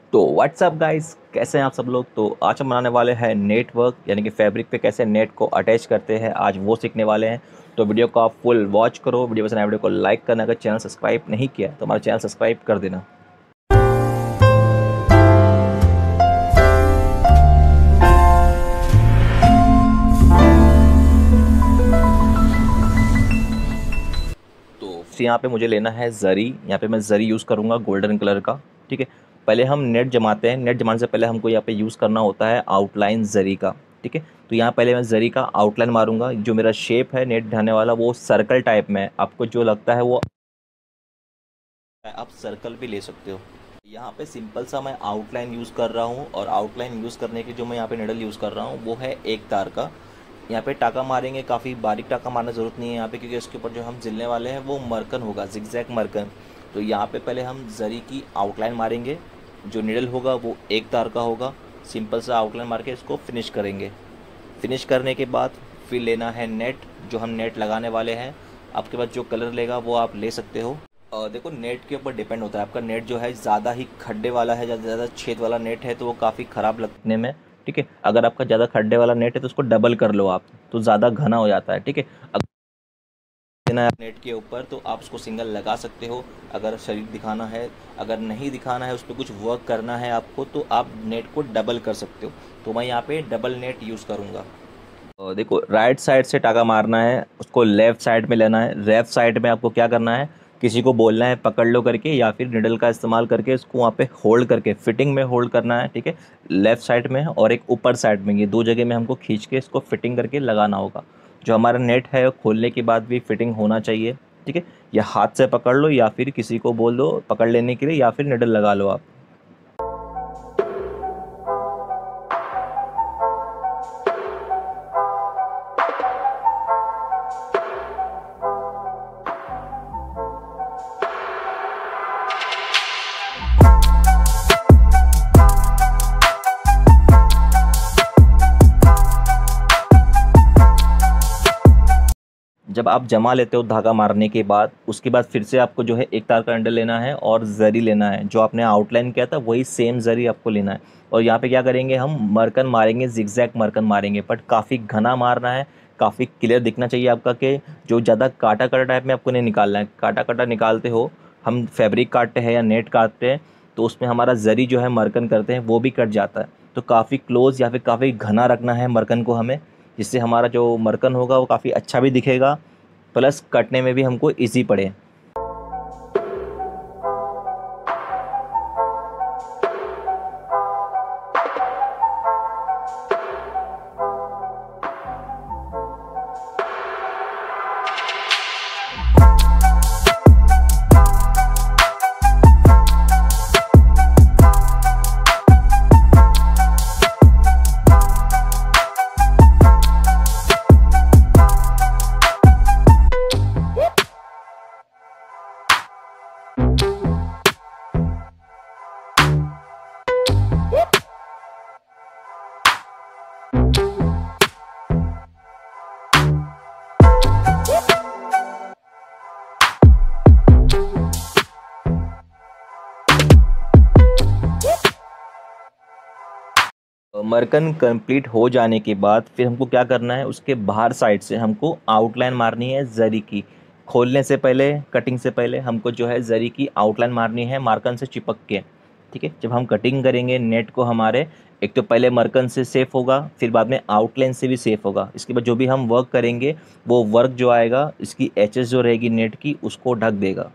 तो WhatsApp guys, कैसे हैं आप सब लोग। तो आज हम बनाने वाले हैं नेटवर्क, यानी कि फैब्रिक पे कैसे नेट को अटैच करते हैं, आज वो सीखने वाले हैं। तो वीडियो को आप फुल वॉच करो। वीडियो पसंद आए वीडियो को लाइक करना, अगर चैनल सब्सक्राइब नहीं किया तो हमारा चैनल सब्सक्राइब कर देना। तो यहाँ पे मुझे लेना है ज़री। यहाँ पे मैं ज़री यूज़ करूँगा गोल्डन कलर का। ठीक है, पहले हम नेट जमाते हैं। नेट जमाने से पहले हमको यहाँ पे यूज़ करना होता है आउटलाइन ज़री का। ठीक है, तो यहाँ पहले मैं ज़री का आउटलाइन मारूंगा। जो मेरा शेप है नेट ढाने वाला वो सर्कल टाइप में है। आपको जो लगता है वो आप सर्कल भी ले सकते हो। यहाँ पे सिंपल सा मैं आउटलाइन यूज़ कर रहा हूँ, और आउटलाइन यूज़ करने की जो मैं यहाँ पे निडल यूज़ कर रहा हूँ वो है एक तार का। यहाँ पे टाका मारेंगे, काफ़ी बारीक टाका मारने ज़रूरत नहीं है यहाँ पे, क्योंकि इसके ऊपर जो हम जिलने वाले हैं वो मरकन होगा, जिगजैग मरकन। तो यहाँ पे पहले हम जरी की आउटलाइन मारेंगे। जो निडल होगा वो एक तार का होगा। सिंपल सा आउटलाइन मार के इसको फिनिश करेंगे। फिनिश करने के बाद फिर लेना है नेट, जो हम नेट लगाने वाले हैं। आपके पास जो कलर लेगा वो आप ले सकते हो। देखो, नेट के ऊपर डिपेंड होता है। आपका नेट जो है ज़्यादा ही खड्डे वाला है, ज़्यादा छेद वाला नेट है तो वो काफ़ी ख़राब लगने में। ठीक है, अगर आपका ज़्यादा खड्डे वाला नेट है तो उसको डबल कर लो आप, तो ज़्यादा घना हो जाता है। ठीक है, अगर देना है नेट के ऊपर तो आप उसको सिंगल लगा सकते हो। अगर शरीर दिखाना है, अगर नहीं दिखाना है, उस पर कुछ वर्क करना है आपको, तो आप नेट को डबल कर सकते हो। तो मैं यहाँ पे डबल नेट यूज़ करूँगा। देखो, राइट साइड से टाका मारना है, उसको लेफ़्ट साइड में लेना है। लेफ़्ट साइड में आपको क्या करना है, किसी को बोलना है पकड़ लो करके, या फिर निडल का इस्तेमाल करके इसको वहाँ पे होल्ड करके फिटिंग में होल्ड करना है। ठीक है, लेफ़्ट साइड में और एक ऊपर साइड में, ये दो जगह में हमको खींच के इसको फिटिंग करके लगाना होगा। जो हमारा नेट है खोलने के बाद भी फिटिंग होना चाहिए। ठीक है, या हाथ से पकड़ लो या फिर किसी को बोल दो पकड़ लेने के लिए, या फिर निडल लगा लो आप। जब आप जमा लेते हो धागा मारने के बाद, उसके बाद फिर से आपको जो है एक तार का अंडर लेना है और ज़री लेना है। जो आपने आउटलाइन किया था वही सेम ज़री आपको लेना है। और यहाँ पे क्या करेंगे, हम मरकन मारेंगे, जिगजैग मरकन मारेंगे, बट काफ़ी घना मारना है। काफ़ी क्लियर दिखना चाहिए आपका, कि जो ज़्यादा काटा काटा टाइप में आपको नहीं निकालना है। काटा काटा निकालते हो, हम फैब्रिक काटते हैं या नेट काटते हैं तो उसमें हमारा ज़री जो है मरकन करते हैं वो भी कट जाता है। तो काफ़ी क्लोज़ या फिर काफ़ी घना रखना है मरकन को हमें, जिससे हमारा जो मरकन होगा वो काफ़ी अच्छा भी दिखेगा, प्लस कटने में भी हमको इजी पड़े। मरकन कंप्लीट हो जाने के बाद फिर हमको क्या करना है, उसके बाहर साइड से हमको आउटलाइन मारनी है ज़री की। खोलने से पहले, कटिंग से पहले हमको जो है ज़री की आउटलाइन मारनी है मार्कन से चिपक के। ठीक है, जब हम कटिंग करेंगे नेट को, हमारे एक तो पहले मरकन से सेफ होगा, फिर बाद में आउटलाइन से भी सेफ होगा। इसके बाद जो भी हम वर्क करेंगे वो वर्क जो आएगा, इसकी एचेस जो रहेगी नेट की, उसको ढक देगा।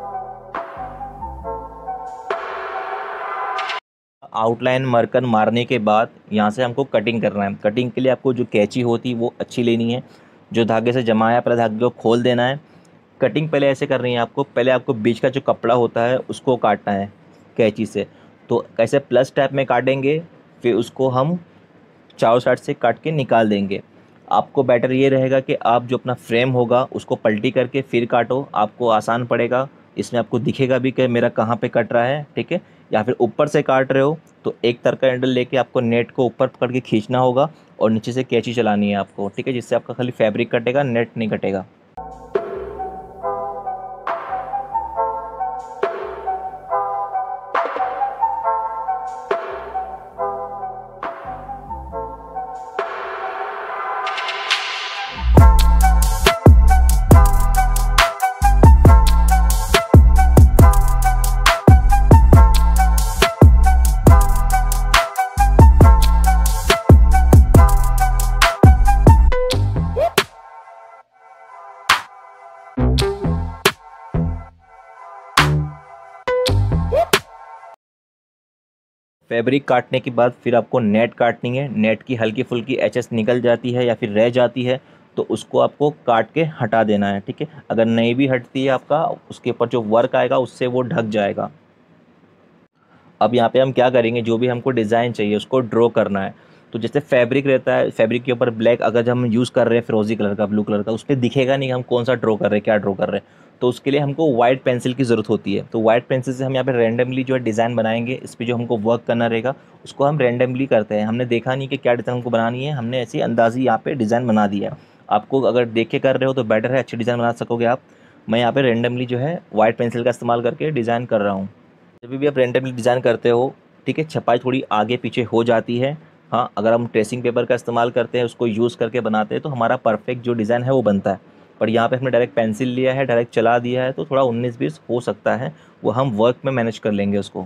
आउटलाइन मरकन मारने के बाद यहाँ से हमको कटिंग करना है। कटिंग के लिए आपको जो कैंची होती है वो अच्छी लेनी है। जो धागे से जमाया पहले धागे को खोल देना है। कटिंग पहले ऐसे करनी है आपको, पहले आपको बीच का जो कपड़ा होता है उसको काटना है कैंची से। तो कैसे प्लस टाइप में काटेंगे, फिर उसको हम चारों साइड से काट के निकाल देंगे। आपको बेटर ये रहेगा कि आप जो अपना फ्रेम होगा उसको पलटी करके फिर काटो, आपको आसान पड़ेगा। इसमें आपको दिखेगा भी कि मेरा कहाँ पे कट रहा है। ठीक है, या फिर ऊपर से काट रहे हो तो एक तर का हैंडल लेके आपको नेट को ऊपर पकड़ के खींचना होगा, और नीचे से कैंची चलानी है आपको। ठीक है, जिससे आपका खाली फैब्रिक कटेगा, नेट नहीं कटेगा। फैब्रिक काटने के बाद फिर आपको नेट काटनी है। नेट की हल्की फुल्की एचएस निकल जाती है या फिर रह जाती है तो उसको आपको काट के हटा देना है, ठीक है। अगर नहीं भी हटती है आपका, उसके ऊपर जो वर्क आएगा उससे वो ढक जाएगा। अब यहाँ पे हम क्या करेंगे, जो भी हमको डिज़ाइन चाहिए उसको ड्रॉ करना है। तो जैसे फैब्रिक रहता है, फैब्रिक के ऊपर ब्लैक अगर हम यूज़ कर रहे हैं फिरोजी कलर का, ब्लू कलर का, उस पर दिखेगा नहीं हम कौन सा ड्रॉ कर रहे हैं, क्या ड्रॉ कर रहे हैं। तो उसके लिए हमको वाइट पेंसिल की ज़रूरत होती है। तो वाइट पेंसिल से हम यहाँ पे रैंडमली जो है डिज़ाइन बनाएंगे। इस पर जो हमको वर्क करना रहेगा उसको हम रैंडमली करते हैं। हमने देखा नहीं कि क्या डिज़ाइन हमको बनानी है, हमने ऐसी अंदाज़ी यहाँ पे डिज़ाइन बना दिया है। आपको अगर देख के कर रहे हो तो बेटर है, अच्छी डिज़ाइन बना सकोगे आप। मैं यहाँ पे रैंडमली जो है वाइट पेंसिल का इस्तेमाल करके डिज़ाइन कर रहा हूँ। जब भी आप रैंडमली डिज़ाइन करते हो, ठीक है, छपाई थोड़ी आगे पीछे हो जाती है। हाँ, अगर हम ट्रेसिंग पेपर का इस्तेमाल करते हैं, उसको यूज़ करके बनाते हैं तो हमारा परफेक्ट जो डिज़ाइन है वो बनता है। पर यहाँ पे हमने डायरेक्ट पेंसिल लिया है, डायरेक्ट चला दिया है, तो थोड़ा 19-20 हो सकता है, वो हम वर्क में मैनेज कर लेंगे उसको।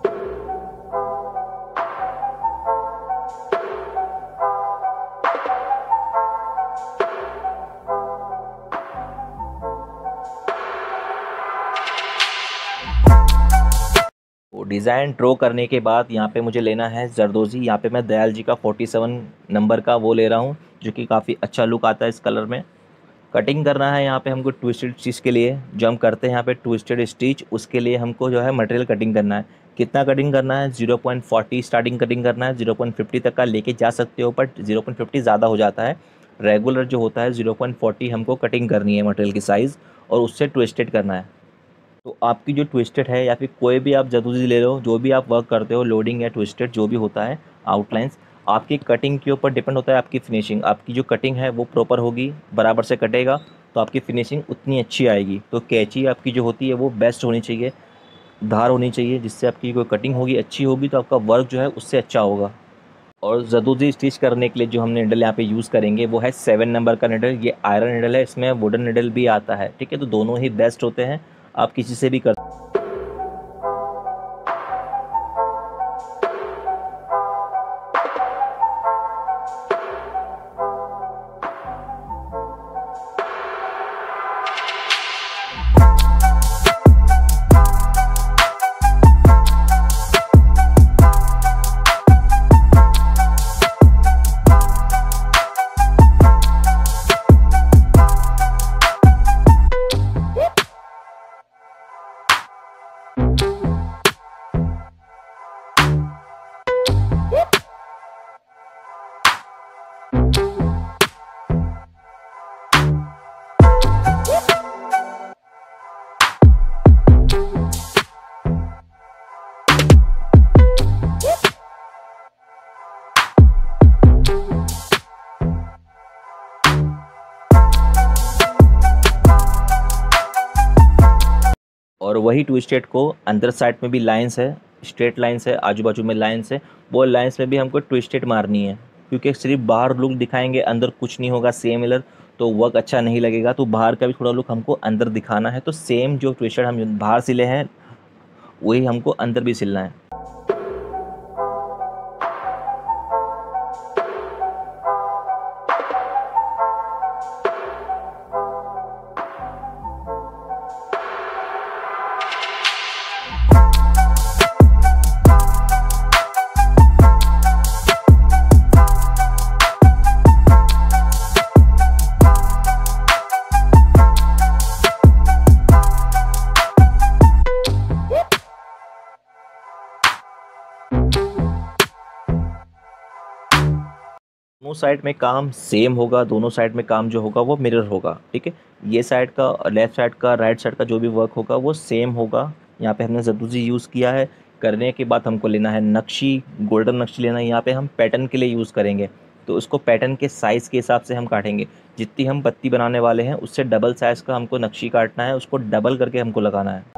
डिज़ाइन ड्रॉ करने के बाद यहाँ पे मुझे लेना है जरदोज़ी। यहाँ पे मैं दयाल जी का 47 नंबर का वो ले रहा हूँ, जो कि काफ़ी अच्छा लुक आता है इस कलर में। कटिंग करना है यहाँ पे हमको ट्विस्टेड स्टिच के लिए, जो हम करते हैं यहाँ पे ट्विस्टेड स्टिच, उसके लिए हमको जो है मटेरियल कटिंग करना है। कितना कटिंग करना है, 0.40 स्टार्टिंग कटिंग करना है। 0.50 तक का लेके जा सकते हो, बट 0.50 ज़्यादा हो जाता है। रेगुलर जो होता है 0.40 हमको कटिंग करनी है मटेरियल की साइज़, और उससे ट्विस्टेड करना है। तो आपकी जो ट्विस्टेड है या फिर कोई भी आप जरदोज़ी ले लो, जो भी आप वर्क करते हो, लोडिंग या ट्विस्टेड जो भी होता है, आउटलाइंस, आपकी कटिंग के ऊपर डिपेंड होता है आपकी फिनिशिंग। आपकी जो कटिंग है वो प्रॉपर होगी, बराबर से कटेगा तो आपकी फिनिशिंग उतनी अच्छी आएगी। तो कैंची आपकी जो होती है वो बेस्ट होनी चाहिए, धार होनी चाहिए, जिससे आपकी कोई कटिंग होगी अच्छी होगी तो आपका वर्क जो है उससे अच्छा होगा। और जरदोज़ी स्टिच करने के लिए जो हम निडल यहाँ पे यूज़ करेंगे वो है 7 नंबर का निडल। ये आयरन निडल है, इसमें वुडन निडल भी आता है, ठीक है। तो दोनों ही बेस्ट होते हैं, आप किसी से भी कर। और वही ट्विस्टेड को अंदर साइड में भी लाइंस है, स्ट्रेट लाइंस है, आजू बाजू में लाइंस है, वो लाइंस में भी हमको ट्विस्टेड मारनी है। क्योंकि सिर्फ बाहर लुक दिखाएंगे, अंदर कुछ नहीं होगा सिमिलर, तो वर्क अच्छा नहीं लगेगा। तो बाहर का भी थोड़ा लुक हमको अंदर दिखाना है। तो सेम जो ट्विस्टेड हम बाहर सिले हैं वही हमको अंदर भी सिलना है। दोनों साइड में काम सेम होगा, दोनों साइड में काम जो होगा वो मिरर होगा, ठीक है। ये साइड का, लेफ़्ट साइड का, राइट साइड का जो भी वर्क होगा वो सेम होगा। यहाँ पे हमने जरदोज़ी यूज़ किया है। करने के बाद हमको लेना है नक्शी, गोल्डन नक्शी लेना है। यहाँ पे हम पैटर्न के लिए यूज़ करेंगे, तो उसको पैटर्न के साइज़ के हिसाब से हम काटेंगे। जितनी हम पत्ती बनाने वाले हैं उससे डबल साइज़ का हमको नक्शी काटना है, उसको डबल करके हमको लगाना है।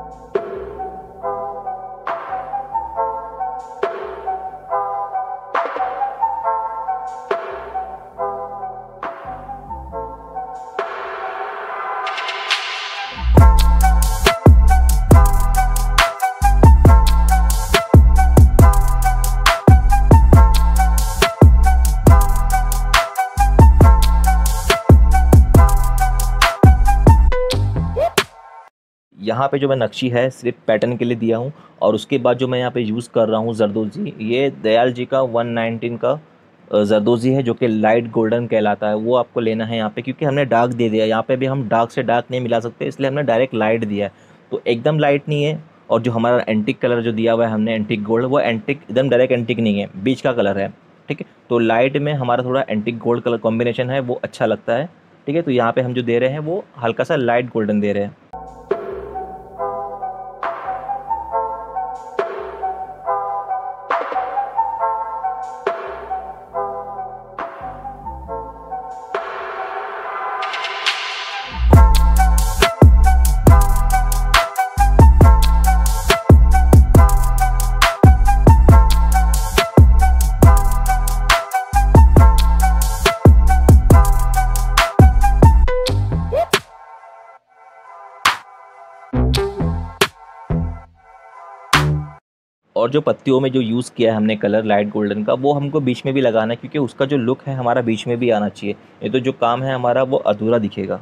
यहाँ पे जो मैं नक्शी है सिर्फ पैटर्न के लिए दिया हूँ। और उसके बाद जो मैं यहाँ पे यूज़ कर रहा हूँ जरदोज़ी, ये दयाल जी का 119 का जरदोज़ी है, जो कि लाइट गोल्डन कहलाता है। वो आपको लेना है यहाँ पे, क्योंकि हमने डार्क दे दिया। यहाँ पे भी हम डार्क से डार्क नहीं मिला सकते, इसलिए हमने डायरेक्ट लाइट दिया है। तो एकदम लाइट नहीं है। और जो हमारा एंटिक कलर जो दिया हुआ है हमने, एंटिक गोल्ड, वो एंटिक एकदम डायरेक्ट एंटिक नहीं है, बीच का कलर है। ठीक है, तो लाइट में हमारा थोड़ा एंटिक गोल्ड कलर कॉम्बिनेशन है, वो अच्छा लगता है। ठीक है, तो यहाँ पे हम जो दे रहे हैं वो हल्का सा लाइट गोल्डन दे रहे हैं। और जो पत्तियों में जो यूज़ किया है हमने कलर लाइट गोल्डन का, वो हमको बीच में भी लगाना है, क्योंकि उसका जो लुक है हमारा बीच में भी आना चाहिए। नहीं तो जो काम है हमारा वो अधूरा दिखेगा।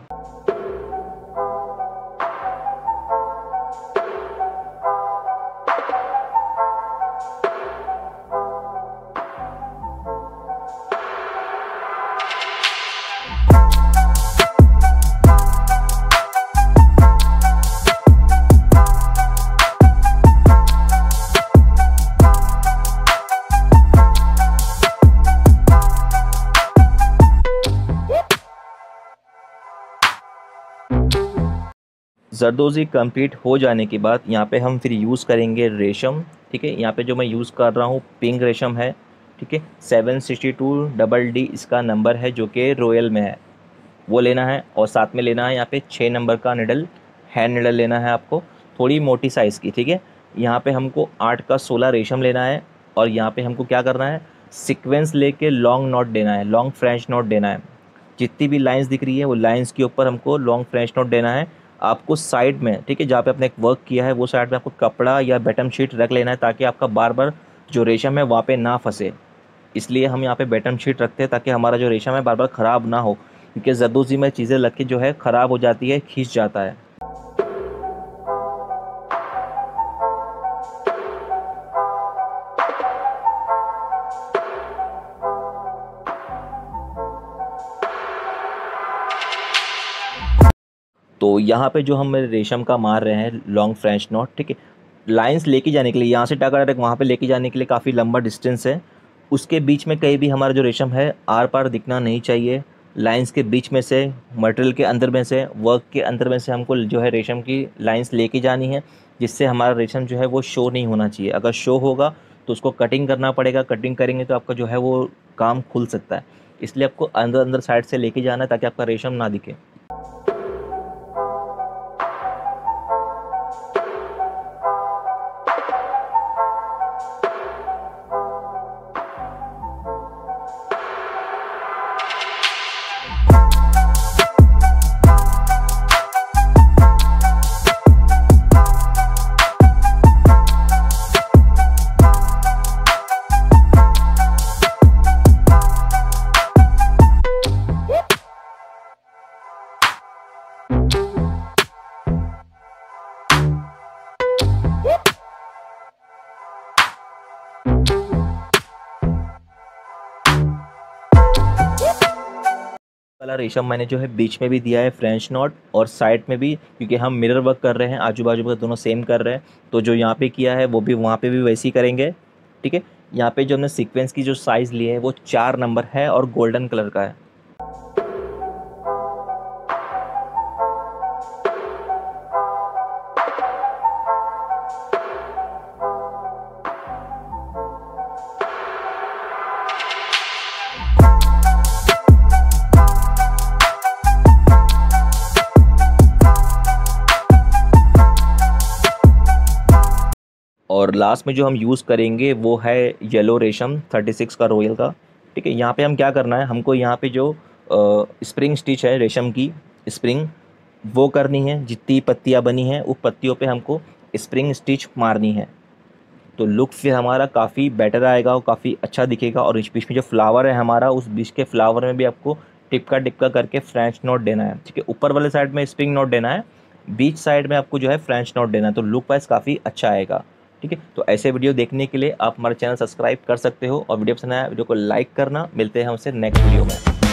जरदोज़ी कंप्लीट हो जाने के बाद यहाँ पे हम फिर यूज़ करेंगे रेशम। ठीक है, यहाँ पे जो मैं यूज़ कर रहा हूँ पिंक रेशम है। ठीक है, 762DD इसका नंबर है, जो कि रॉयल में है, वो लेना है। और साथ में लेना है यहाँ पे 6 नंबर का निडल, हैंड निडल लेना है आपको, थोड़ी मोटी साइज़ की। ठीक है, यहाँ पे हमको 8 का 16 रेशम लेना है। और यहाँ पे हमको क्या करना है, सीक्वेंस लेके लॉन्ग नॉट देना है, लॉन्ग फ्रेंच नॉट देना है। जितनी भी लाइंस दिख रही है वो लाइंस के ऊपर हमको लॉन्ग फ्रेंच नॉट देना है। आपको साइड में, ठीक है, जहाँ पे आपने एक वर्क किया है वो साइड में आपको कपड़ा या बटन शीट रख लेना है, ताकि आपका बार बार जो रेशम है वहाँ पे ना फंसे। इसलिए हम यहाँ पे बटन शीट रखते हैं, ताकि हमारा जो रेशम है बार बार ख़राब ना हो, क्योंकि जरदोज़ी में चीज़ें लग के जो है ख़राब हो जाती है, खींच जाता है। तो यहाँ पे जो हम रेशम का मार रहे हैं लॉन्ग फ्रेंच नॉट, ठीक है, लाइंस लेके जाने के लिए, यहाँ से टाका डायरेक्ट वहाँ पे लेके जाने के लिए काफ़ी लंबा डिस्टेंस है। उसके बीच में कहीं भी हमारा जो रेशम है आर पार दिखना नहीं चाहिए। लाइंस के बीच में से, मटेरियल के अंदर में से, वर्क के अंदर में से हमको जो है रेशम की लाइंस लेके जानी है, जिससे हमारा रेशम जो है वो शो नहीं होना चाहिए। अगर शो होगा तो उसको कटिंग करना पड़ेगा, कटिंग करेंगे तो आपका जो है वो काम खुल सकता है। इसलिए आपको अंदर अंदर साइड से लेके जाना है, ताकि आपका रेशम ना दिखे। वाला रेशम मैंने जो है बीच में भी दिया है फ्रेंच नॉट, और साइड में भी, क्योंकि हम मिरर वर्क कर रहे हैं, आजू बाजू का दोनों सेम कर रहे हैं। तो जो यहाँ पे किया है वो भी वहाँ पे भी वैसे ही करेंगे। ठीक है, यहाँ पे जो हमने सीक्वेंस की जो साइज़ ली है वो 4 नंबर है और गोल्डन कलर का है। और लास्ट में जो हम यूज़ करेंगे वो है येलो रेशम 36 का रॉयल का। ठीक है, यहाँ पे हम क्या करना है, हमको यहाँ पे जो स्प्रिंग स्टिच है रेशम की स्प्रिंग, वो करनी है। जितनी पत्तियाँ बनी हैं उस पत्तियों पे हमको स्प्रिंग स्टिच मारनी है। तो लुक फिर हमारा काफ़ी बेटर आएगा और काफ़ी अच्छा दिखेगा। और इस बीच में जो फ्लावर है हमारा, उस बीच के फ्लावर में भी आपको टिपका टिपका करके फ्रेंच नॉट देना है। ठीक है, ऊपर वाले साइड में स्प्रिंग नॉट देना है, बीच साइड में आपको जो है फ्रेंच नॉट देना है, तो लुक वाइज काफ़ी अच्छा आएगा। ठीक है, तो ऐसे वीडियो देखने के लिए आप हमारा चैनल सब्सक्राइब कर सकते हो और वीडियो पसंद आया वीडियो को लाइक करना। मिलते हैं हमसे नेक्स्ट वीडियो में।